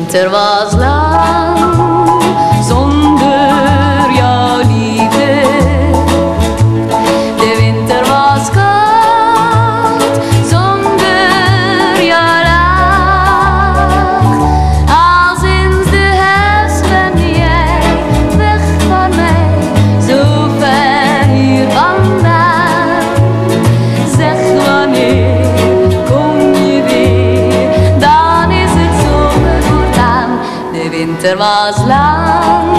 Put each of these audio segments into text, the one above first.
winter was lang zonder jouw liefde. De winter was koud zonder jouw lach. Al sinds de herfst ben jij weg van mij, zo ver hier vandaan. Zeg wanneer kom je weer, dan is het zomer voortaan. De winter was lang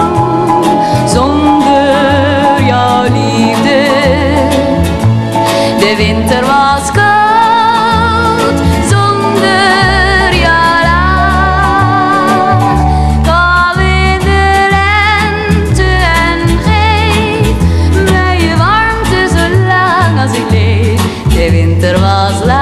zonder jouw liefde. De winter was koud zonder jouw lach. Kom in de lente en geef mij je warmte zolang als ik leef. De winter was lang